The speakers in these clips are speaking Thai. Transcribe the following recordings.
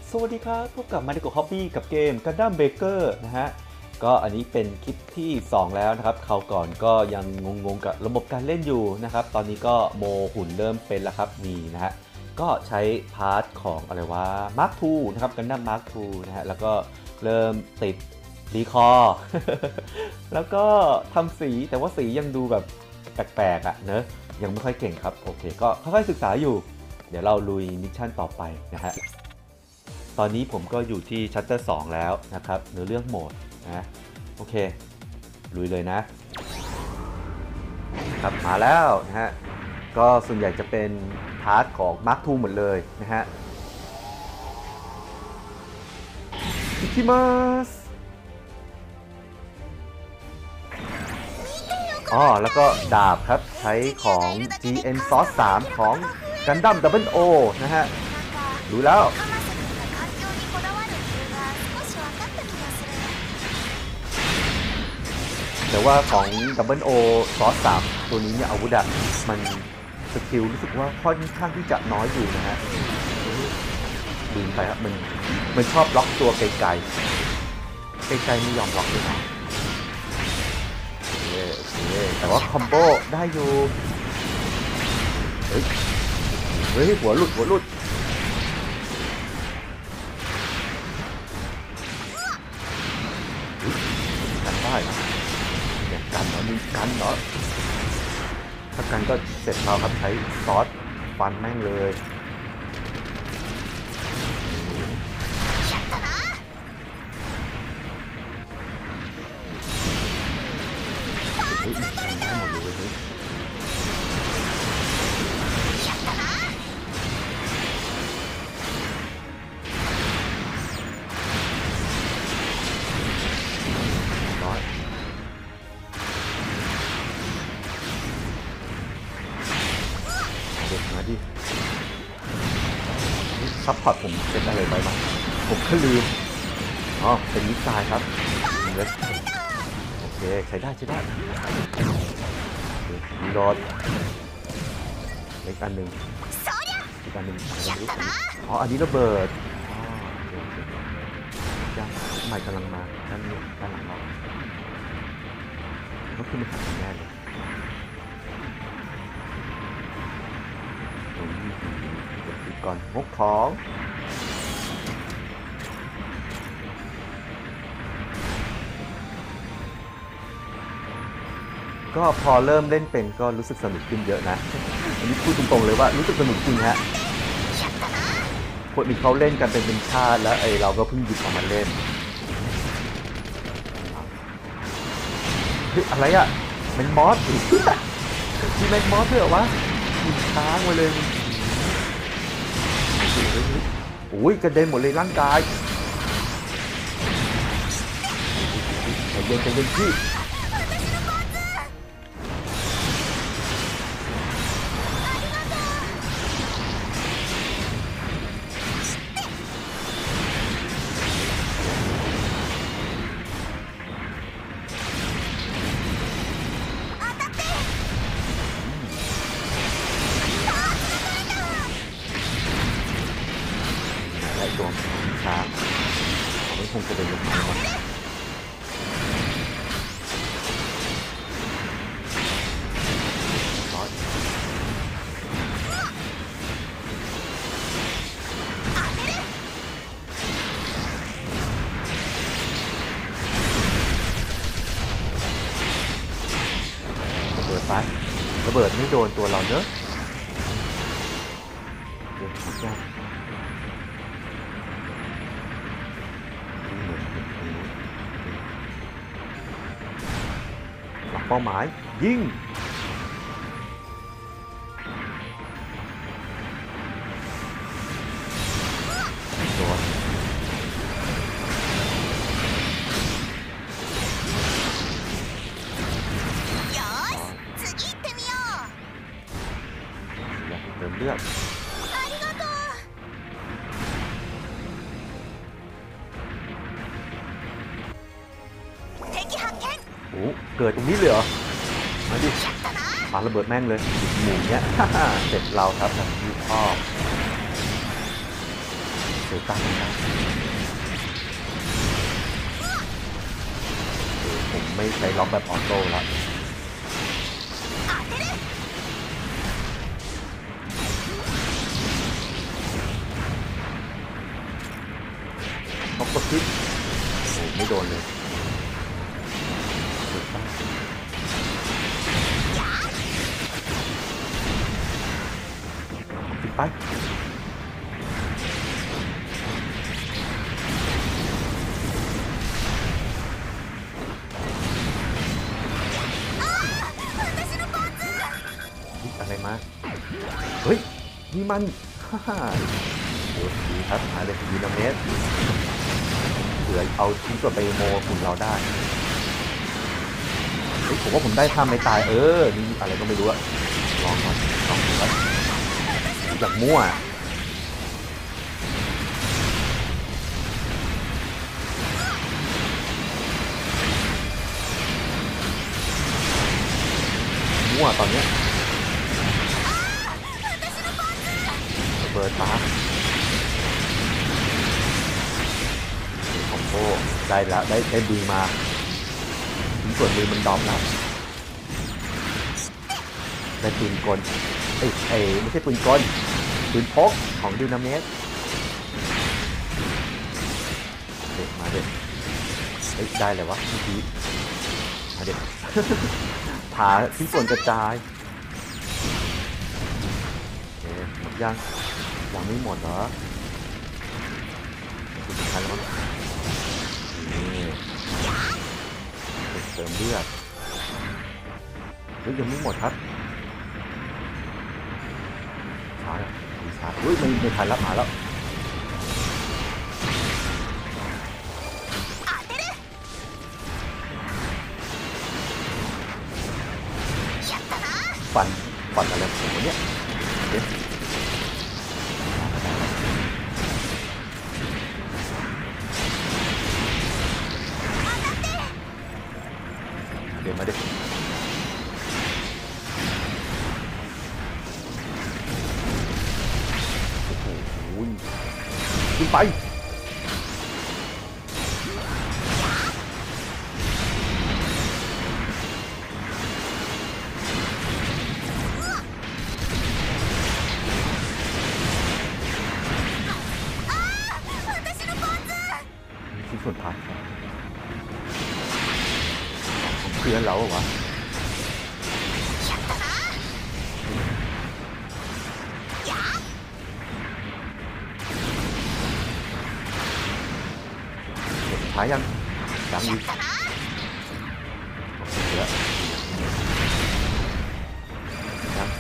สวัสดีครับพบกับ Marigo Hobby กับเกม Gundam Breaker นะฮะก็อันนี้เป็นคลิปที่2แล้วนะครับคราวก่อนก็ยังงงกับระบบการเล่นอยู่นะครับตอนนี้ก็โมหุ่นเริ่มเป็นแล้วครับนี่นะฮะก็ใช้พาร์ทของอะไรวะ Mark II นะครับ Gundam Mark II นะฮะแล้วก็เริ่มติดรีคอร์ แล้วก็ทำสีแต่ว่าสียังดูแบบแปลกๆอ่ะเนอะยังไม่ค่อยเก่งครับโอเคก็ค่อยๆศึกษาอยู่เดี๋ยวเราลุยมิชชั่นต่อไปนะฮะตอนนี้ผมก็อยู่ที่ชัตเตอร์2แล้วนะครับเนื้อเรื่องโหมดนะโอเคลุยเลยนะครับมาแล้วนะฮะก็ส่วนใหญ่จะเป็นพาร์ทของ Mark II หมดเลยนะฮะอิคิมัสแล้วก็ดาบครับใช้ของ GN Source 3 ของ Gundam Double O นะฮะรู้แล้วแต่ว่าของ Double O Source 3 ตัวนี้เนี่ยอาวุธอะมันสกิลรู้สึกว่าค่อนข้างที่จะน้อยอยู่นะฮะดูไปครับมันชอบล็อกตัวไกลๆไม่ยอมล็อกเลยนะโอเคแต่ว่าคอมโบได้อยู่เฮ้ยหัวหลุดกันได้อย่างกันเหรอมีกันเหรอถ้ากันก็เสร็จเราครับใช้ซอสฟันแม่งเลยได้หมดเลยเฮ้ยร้อยเด็กมาดิซัพพอร์ตผมเป็นอะไรไปบ้างผมก็ลืมเป็นมิสไซล์ครับโอเคใช้ได้มีรอดอีกอันหนึ่งอันนี้ระเบิดยังใหม่กำลังมาด้านหลังเราต้องขึ้นไปขัดแน่เลยปิดก่อนงกของก็พอเริ่มเล่นเป็นก็รู้สึกสนุกขึ้นเยอะนะอันนี้พูดตรงๆเลยว่ารู้สึกสนุกจริงฮะคนอื่นเขาเล่นกันเป็นชาติแล้วเราก็เพิ่งหยิบออกมาเล่นเฮ้ยอะไรอ่ะแมงมอสมีแมงมอสด้วยเหรอวะมีช้างไว้เลยโอ้ยกระเด็นหมดเลยร่างกายใจเย็นพี่ตัวช้างไม่คงจะเป็นลมหายหมดระเบิดไประเบิดไม่โดนตัวเราเนอะเดี๋ยวผมจะเป้าหมายยิงโดนเติมเลือดโอ้เกิดตรงนี้เลยเหรอมาดิปาระเบิดแม่งเลยหมู่เนี้ยเสร็จเราครับแบบที่ชอบเซต้ากันนะผมไม่ใช้ล็อกแบบออโต้แล้วล็อกกดคลิกโอ้ไม่โดนเลยปิดไปอะไรมาเฮ้ยนี่มันฮ่าโอ้ดีครับหาเลยดีนาเมสเผื่อเอาชิ้นส่วนไปโมกลุ่มเราได้ผมว่าผมได้ท่าไม่ตายนี่อะไรก็ไม่รู้อะลองก่อนลองดูครับอย่างมั่วตอนนี้เบิร์ดมาคอมโบได้แล้วได้ดีมาถึงส่วนมือมันดรอปแล้วได้ปืนกลไม่ใช่ปืนกลปืนพกของดิวนาเมสมาเด็ดได้เลยวะเมื่อกี้มาเด็ดผาที่ส่วนกระจายหมดยังไม่หมดเหรอสุดท้ายแล้วมั้งนี่เติมเลือดยังไม่หมดครับช้าดีช้าไม่ทันรับมาแล้วฟันอะไรของผมเนี่ยเดี๋ยวมาดิโอ้โหขึ้นไปที่ส่วนผ่านของเพื่อนเราเหรอวะท้ายยังอีกเหลือยัง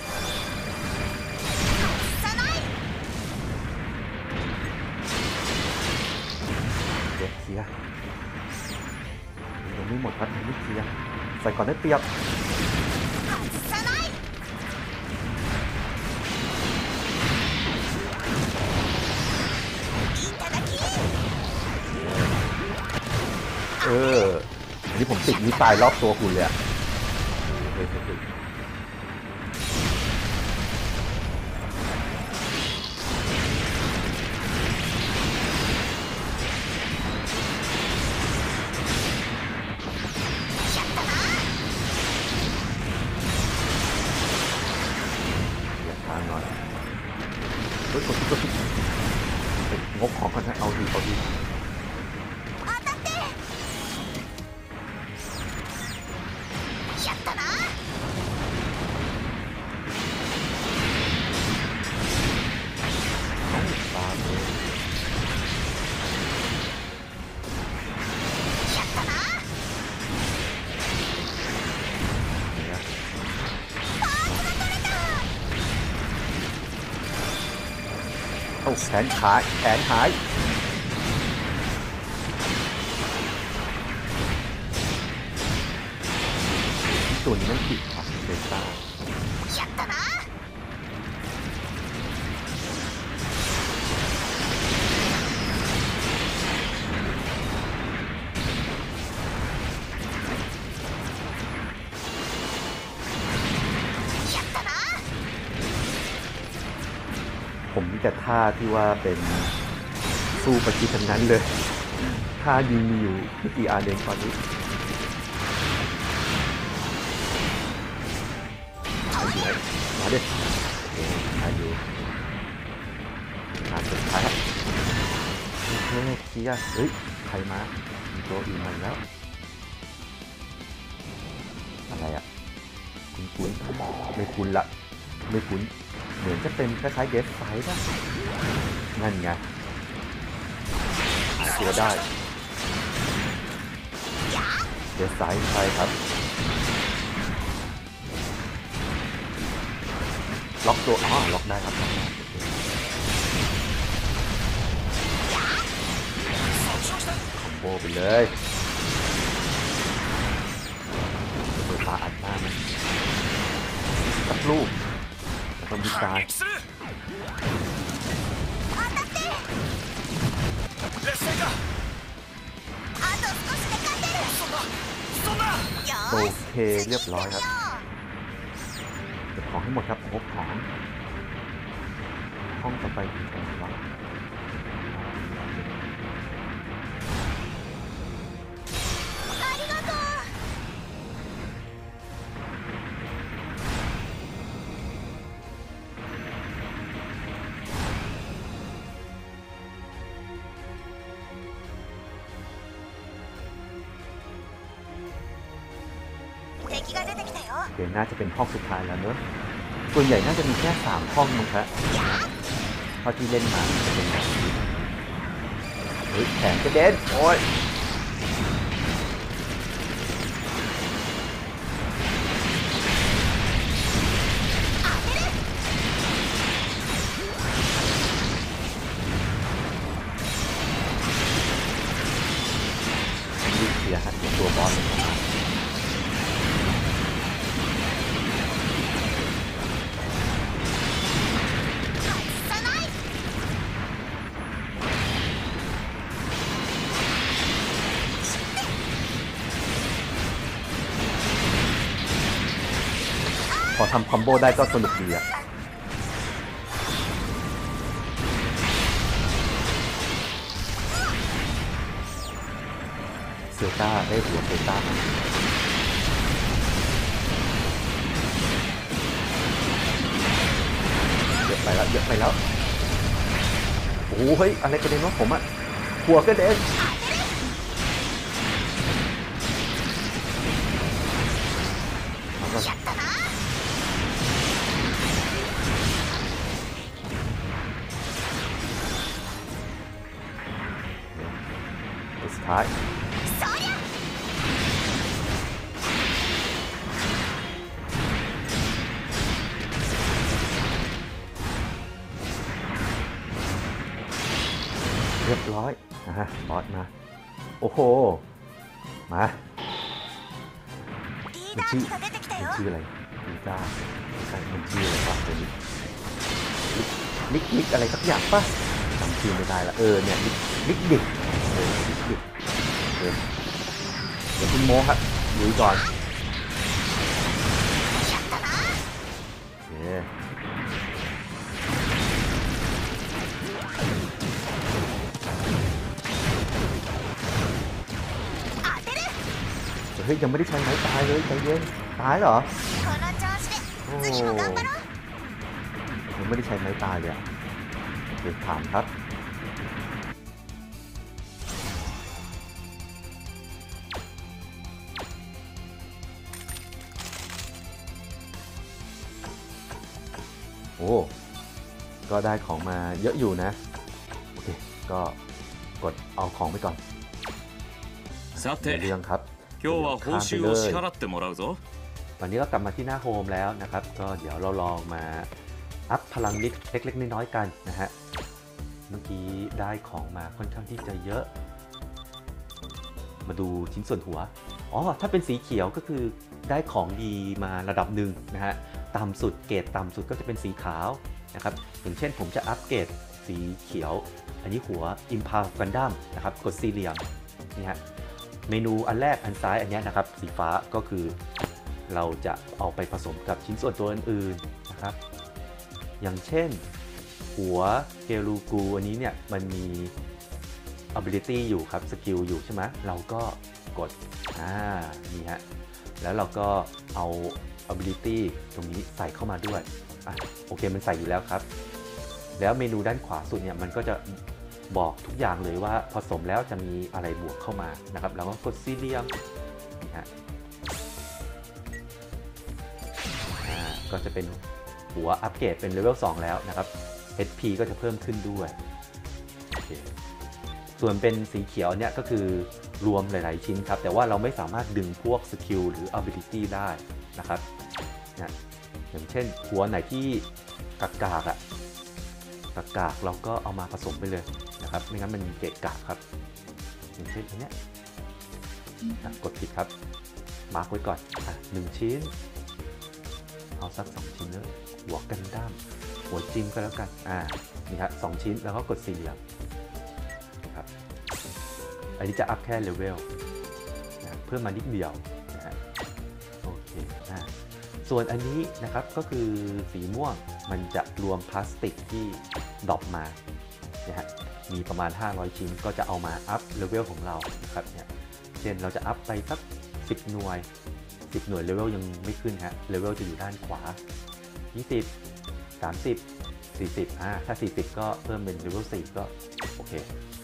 เคลียร์ยังไม่หมดครับยังไม่เคลียร์ใส่ก่อนได้เปรียบอันนี้ผมติดวิสัยรอบตัวคุณเลยอะกดงกของกันนะเอาดีแขนหายตัวนี้มันติดค่ะเบต้าผมมีแต่ท่าที่ว่าเป็นสู้ประชิดทั้งนั้นเลยถ้ายิงมีอยู่ไม่กี่อันเองตอนนี้มาดิมาอยู่มาสุดท้ายโอเคเคลียร์เฮ้ยใครมามีตัวอื่นมาแล้วอะไรอ่ะคุ้นไม่คุ้นละไม่คุ้นเหมือนจะเป็นคล้ายๆเดสไฟป่ะนั่นไงหาตัวได้เดสไฟใช่ครับล็อกตัวล็อกได้ครับล็อกได้คอมโบไปเลยเปิดตาอัดหน้ามันสักลูกแล้วก็มีตายโอเคเรียบร้อยครับเก็บของให้หมดครับพบของห้องต่อไปอยู่ตรงไหนวะเดี๋ยวน่าจะเป็นห้องสุดท้ายแล้วเนอะส่วนใหญ่น่าจะมีแค่3ห้องมั้งครับเท่าที่เล่นมาจะเป็นแบบนี้เฮ้ยแขนกระเด็นโอ้ยนี่เสียหันตัวบอลพอทำคอมโบได้ก็สนุกดีอะเซลต้าได้หัวเซลต้าเยอะไปแล้วเยอะไปแล้วโอ้โหเฮ้ยอะไรกระเด็นวะผมอะหัวกระเด็นสุดท้ายเรียบร้อยบอสมาโอ้โหมามันชื่ออะไรลีก้ามันชื่ออะไรวะเดี๋ยวนี้ลิกอะไรสักอย่างป่ะจำชื่อไม่ได้ละเนี่ยลิกดิกลิกดิกเดี๋ยวคุณโมครับลุยก่อนเฮ้ยยังไม่ได้ใช้ไม้ตายเลยใจเย็นตายเหรอโอ้ยังไม่ได้ใช้ไม้ตายเลยอ่ะเดี๋ยวถามครับโอ้ก็ได้ของมาเยอะอยู่นะโอเคก็กดเอาของไปก่อนเรื่องครับตอนนี้ก็กลับมาที่หน้าโฮมแล้วนะครับก็เดี๋ยวเราลองมาอัพพลังนิดเล็กๆน้อยๆกันนะฮะเมื่อกี้ได้ของมาค่อนข้างที่จะเยอะมาดูชิ้นส่วนหัวถ้าเป็นสีเขียวก็คือได้ของดีมาระดับหนึ่งนะฮะต่ำสุดเกรดต่ำสุดก็จะเป็นสีขาวนะครับอย่างเช่นผมจะอัพเกรดสีเขียวอันนี้หัว Impulse Gundam นะครับกดสี่เหลี่ยมนี่ฮะเมนูอันแรกอันซ้ายอันนี้นะครับสีฟ้าก็คือเราจะเอาไปผสมกับชิ้นส่วนตัวอื่นๆนะครับอย่างเช่นหัวเกลูกูอันนี้เนี่ยมันมี ability อยู่ครับสกิลอยู่ใช่ไหมเราก็กดนี่ฮะแล้วเราก็เอา ability ตรงนี้ใส่เข้ามาด้วยโอเคมันใส่อยู่แล้วครับแล้วเมนูด้านขวาสุดเนี่ยมันก็จะบอกทุกอย่างเลยว่าผสมแล้วจะมีอะไรบวกเข้ามานะครับแล้วก็กดสี่เหลี่ยมนี่ฮะก็จะเป็นหัวอัปเกรดเป็นเลเวล2แล้วนะครับ HP ก็จะเพิ่มขึ้นด้วยโอเคส่วนเป็นสีเขียวเนี่ยก็คือรวมหลายๆชิ้นครับแต่ว่าเราไม่สามารถดึงพวกสกิลหรือ ability ได้นะครับอย่างเช่นหัวไหนที่กากเราก็เอามาผสมไปเลยนะครับไม่งั้นมันเกะกะครับอย่างเช่นอันเนี้ยกดผิดครับมาร์กไว้ก่อน1ชิ้นเอาสัก2ชิ้นเลยหัวกันดั้มหัวจิมก็แล้วกันนี่ครับ2ชิ้นแล้วก็กด4เหลี่ยมนะครับอันนี้จะอัพแค่เลเวลเพิ่มมานิดเดียวนะฮะโอเคส่วนอันนี้นะครับก็คือสีม่วงมันจะรวมพลาสติกที่ดรอปมานะฮะมีประมาณ500ชิ้นก็จะเอามาอัพเลเวลของเรานะครับเนี่ยเช่นเราจะอัพไปสัก10หน่วยเลเวลยังไม่ขึ้นฮะเลเวลจะอยู่ด้านขวา20 30 40ถ้า40ก็เพิ่มเป็นเลเวล4ก็โอเค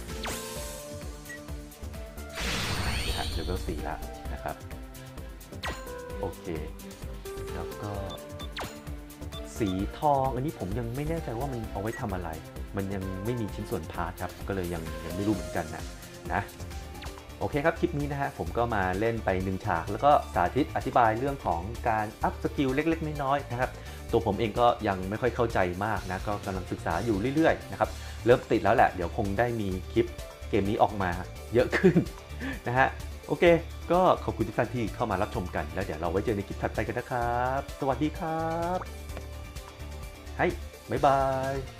นี่ฮะเลเวล4แล้วนะครับโอเคแล้วก็สีทองอันนี้ผมยังไม่แน่ใจว่ามันเอาไว้ทำอะไรมันยังไม่มีชิ้นส่วนพาร์ทครับก็เลยยังไม่รู้เหมือนกันนะโอเคครับคลิปนี้นะฮะผมก็มาเล่นไป1ฉากแล้วก็สาธิตอธิบายเรื่องของการอัพสกิลเล็กๆน้อยๆนะครับตัวผมเองก็ยังไม่ค่อยเข้าใจมากนะก็กำลังศึกษาอยู่เรื่อยๆนะครับเริ่มติดแล้วแหละเดี๋ยวคงได้มีคลิปเกมนี้ออกมาเยอะขึ้นนะฮะโอเคก็ขอบคุณทุกท่านที่เข้ามารับชมกันแล้วเดี๋ยวเราไว้เจอในคลิปถัดไปกันนะครับสวัสดีครับบ๊ายบาย